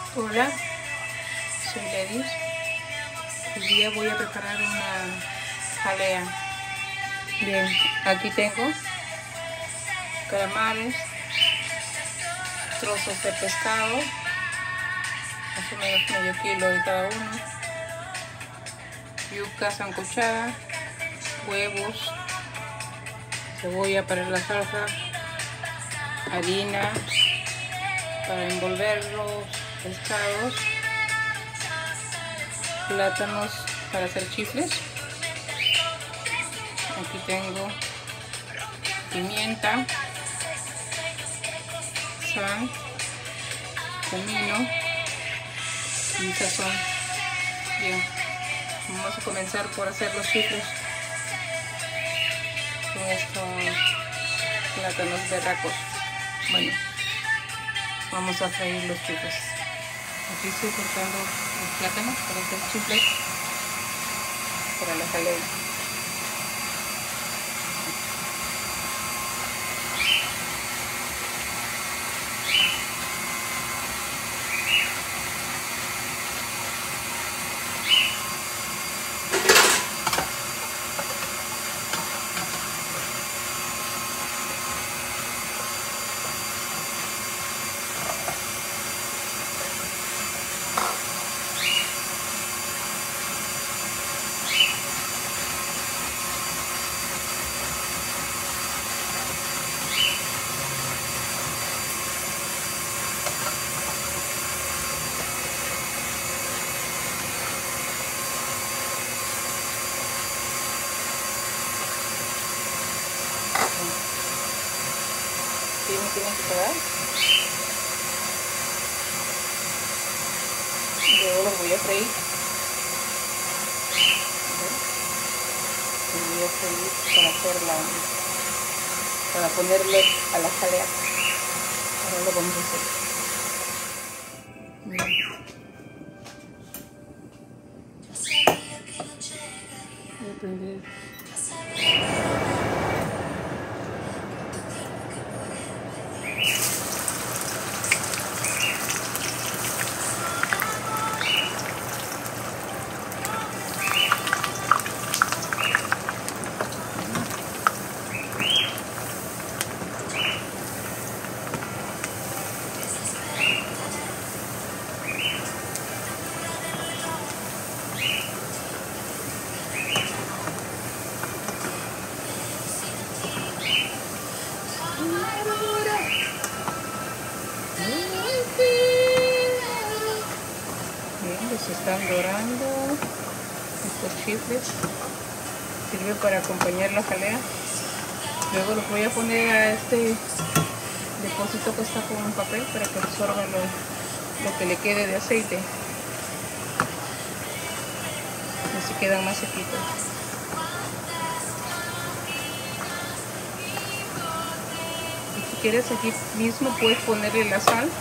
Hola, soy Ledis. Hoy día voy a preparar una jalea. Bien, aquí tengo calamares, trozos de pescado, más o menos medio kilo de cada uno, yuca sancochada, huevos, cebolla para la salsa, harina para envolver los pescados, plátanos para hacer chifles. Aquí tengo pimienta, sal, comino y sazón. Bien, vamos a comenzar por hacer los chifles con estos plátanos berracos. Bueno, vamos a freír los chifles. Aquí estoy cortando los plátanos para hacer chifles para la jalea. ¿Sí me tienen que pegar? Luego los voy a freír. Los voy a freír para ponerle a la jalea. Ahora lo vamos a hacer. Bien. Voy a prender. Se están dorando estos chifles, sirve para acompañar la jalea. Luego los voy a poner a este depósito que está con un papel para que absorba lo que le quede de aceite, así quedan más sequitos. Y si quieres, aquí mismo puedes ponerle la sal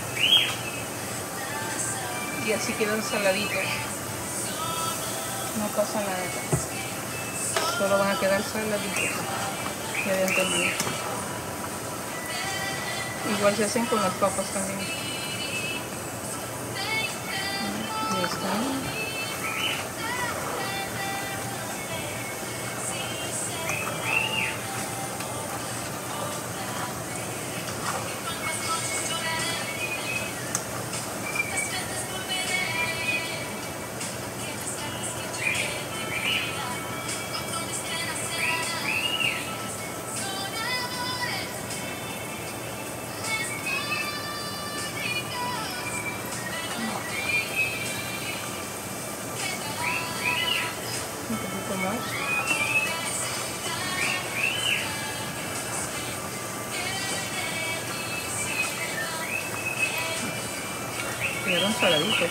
y así quedan saladitos, no pasa nada, solo van a quedar saladitos. Ya de entendido. Igual se hacen con las papas también. Ya está. Un poquito más. Quedaron saladitos.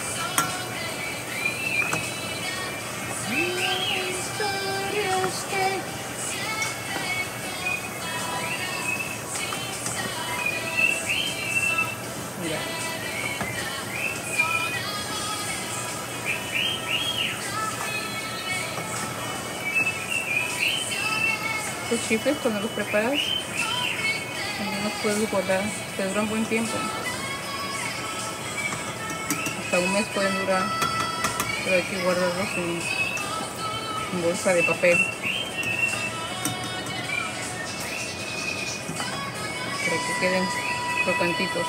Mira. Estos chifles, cuando los preparas, también los puedes guardar, te duran buen tiempo. mes pueden durar, pero hay que guardarlos en bolsa de papel para que queden crocantitos.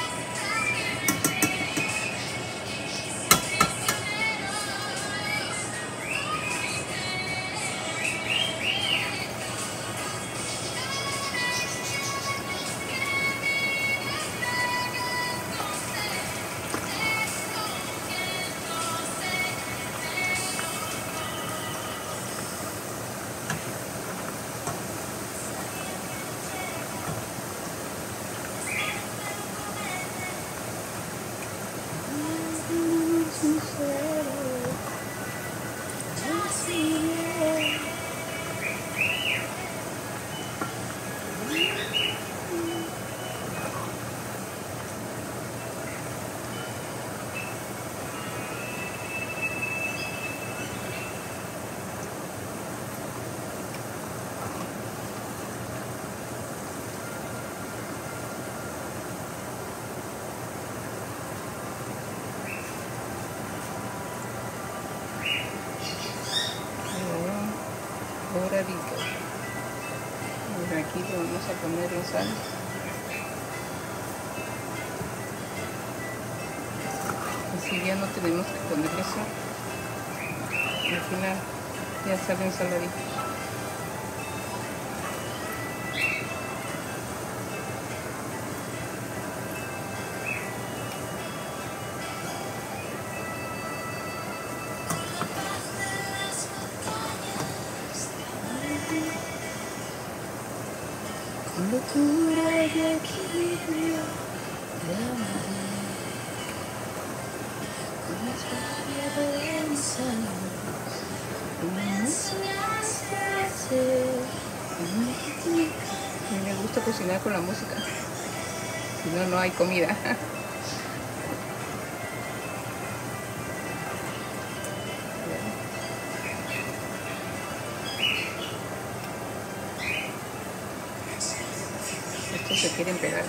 Doradito. Ahora aquí le vamos a poner la sal. Así ya no tenemos que ponerle sal. Al final ya salen saladitos. Locura de equilibrio de amor, con la historia de mis años, y me enseñaste a ser magnífica. A mí me gusta cocinar con la música, si no, no hay comida. Estos se quieren pegar.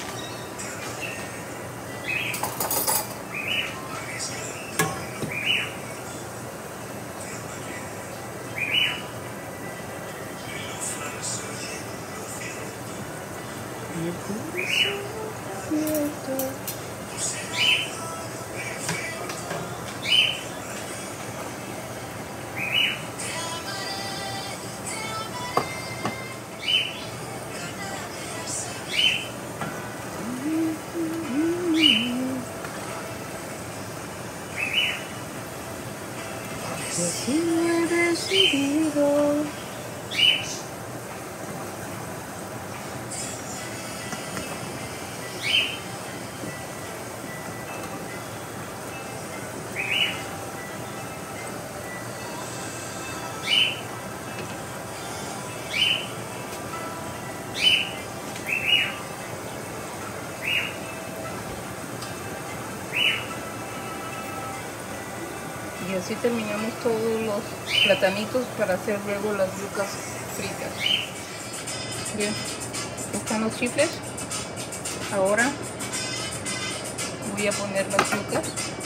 Mi corazón abierto. Y así lo he decidido. Y así terminamos todos los platanitos para hacer luego las yucas fritas. Bien, están los chifles. Ahora voy a poner las yucas.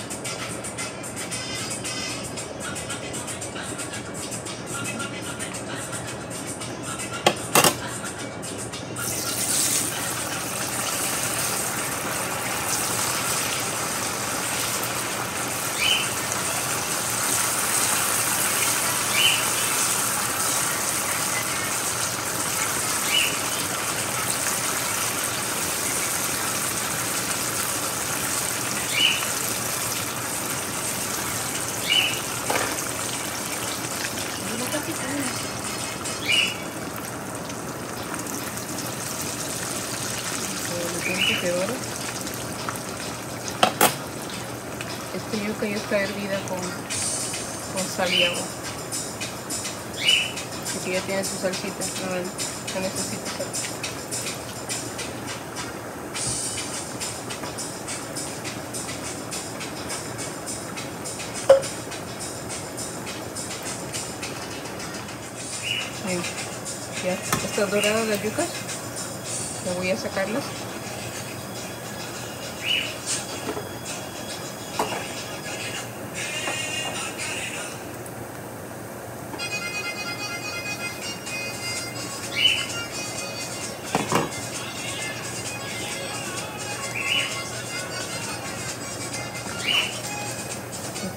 De oro. Esta yuca ya está hervida con sal y agua. Aquí ya tiene su salsita, no necesita sal. Bien, ya están doradas las yucas. Ya voy a sacarlas.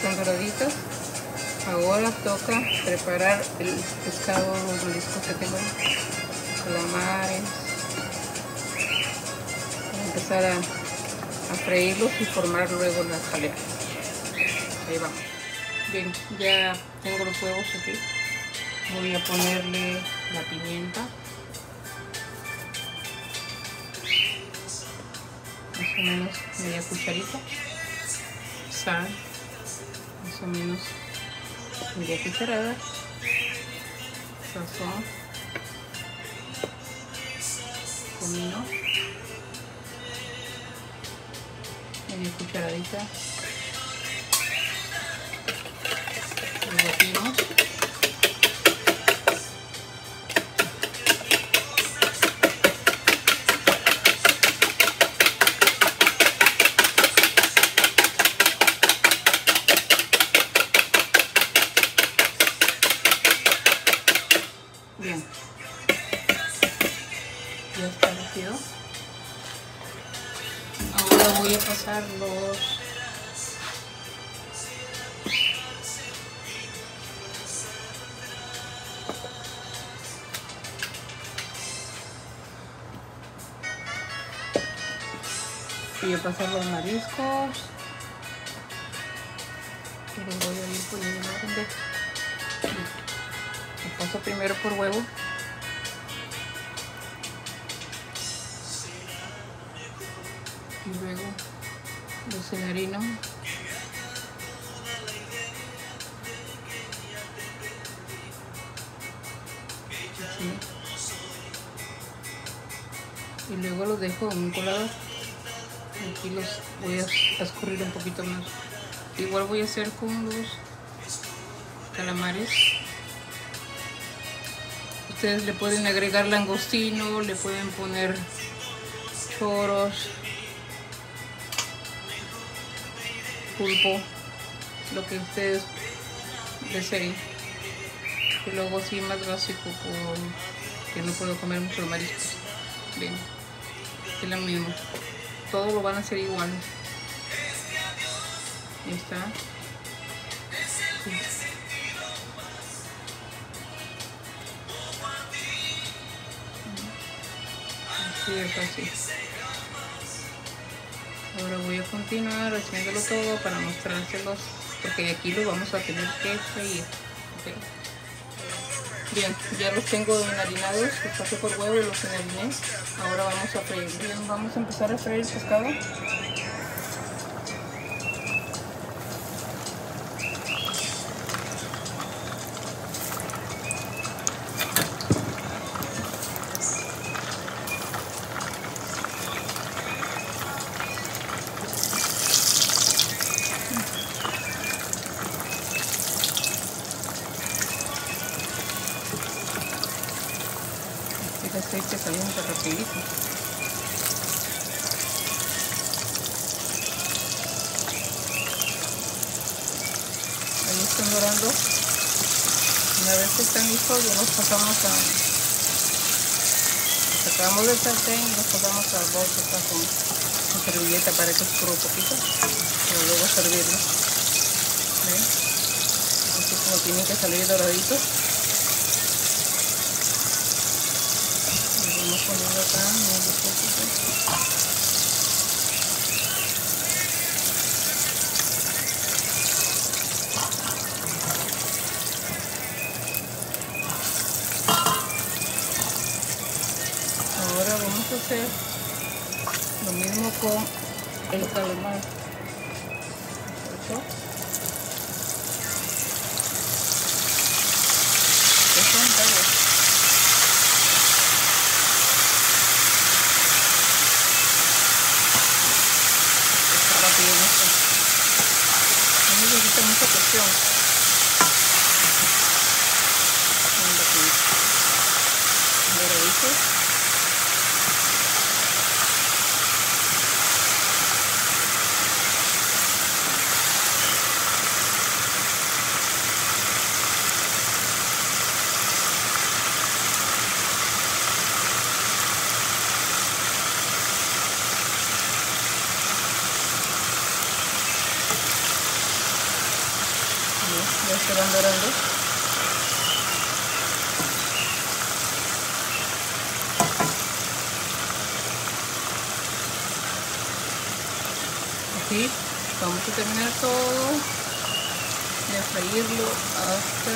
están doraditos. Ahora toca preparar el pescado, los mariscos que tengo, calamares, para empezar a freírlos y formar luego la jalea. Ahí vamos. Bien, ya tengo los huevos aquí. Voy a ponerle la pimienta, más o menos media cucharita, sal, más o menos media cucharada, sazón, comino, media cucharadita, lo batimos. Bien, ya está batido. Ahora voy a pasar los mariscos y los voy a ir poniendo en orden de. Lo paso primero por huevo. Y luego los celarino. Así. Y luego los dejo en un colador. Aquí los voy a escurrir un poquito más. Igual voy a hacer con los calamares. Ustedes le pueden agregar langostino, le pueden poner choros, pulpo, lo que ustedes deseen. Y luego sí más básico porque no puedo comer muchos mariscos. Bien, es lo mismo. Todos lo van a hacer igual. Ahí está. Sí. Así de fácil. Ahora voy a continuar haciéndolo todo para mostrárselos, porque aquí lo vamos a tener que freír. ¿Okay? Bien, ya los tengo enharinados, los pasé por huevo y los enhariné. Ahora vamos a freír. Bien, vamos a empezar a freír el pescado. El aceite caliente rapidito. Ahí están dorando. Una vez que están listos, ya los pasamos sacamos del sartén y los pasamos al bolso con servilleta para que escurra un poquito, pero luego servirlo. ¿Ven? Así como tienen que salir doraditos. Vamos poniendo acá muy poquito. Ahora vamos a hacer lo mismo con el calamar. Eso es todo. No necesita mucha presión. Doradito. ya se van dorando. Así vamos a terminar todo de freírlo hasta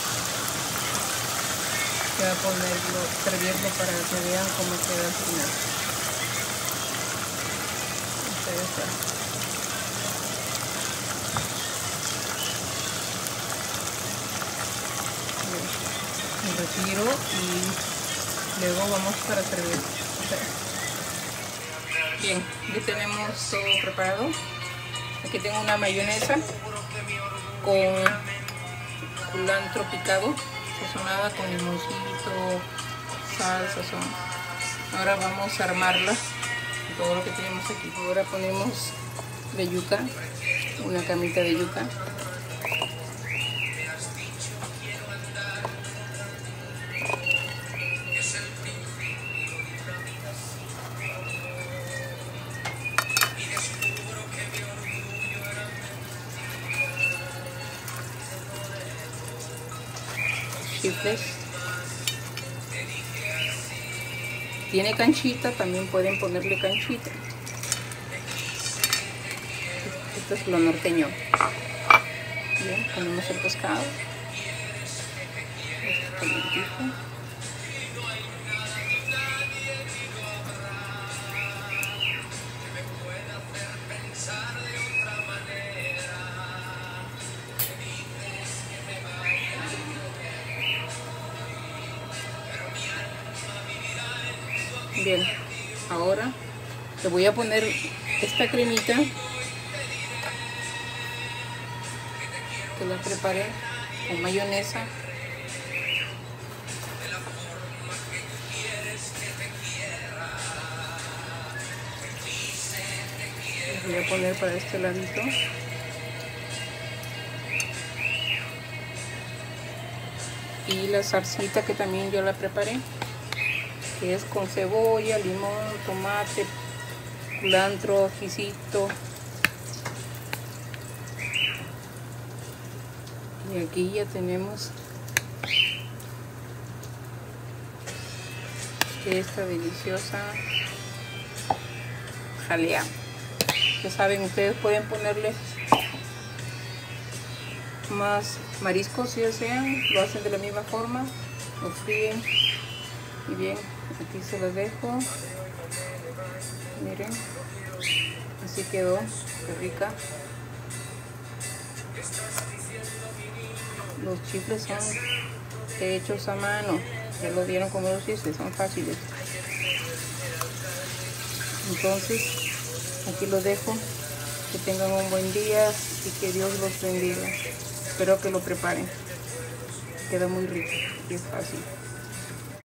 ya ponerlo, servirlo para que vean cómo queda al final. Ahí está. Me retiro y luego vamos para servir. Bien, ya tenemos todo preparado. Aquí tengo una mayonesa con culantro picado, sazonada con limoncito, sal, sazón. Ahora vamos a armarla, todo lo que tenemos aquí. Ahora ponemos de yuca, una camita de yuca. Chifles. Tiene canchita, también pueden ponerle canchita. Esto es lo norteño. Bien, ponemos el pescado. Esto calientito. Bien, ahora le voy a poner esta cremita que la preparé con mayonesa. Le voy a poner para este ladito. Y la salsita que también yo la preparé, que es con cebolla, limón, tomate, culantro, ajicito. Y aquí ya tenemos esta deliciosa jalea. Ya saben, ustedes pueden ponerle más mariscos si desean, lo hacen de la misma forma, lo fríen. Y bien, aquí se los dejo. Miren, así quedó, qué rica. Los chifles son hechos a mano, ya lo vieron como los hice, son fáciles. Entonces, aquí los dejo. Que tengan un buen día y que Dios los bendiga. Espero que lo preparen. Queda muy rico y es fácil.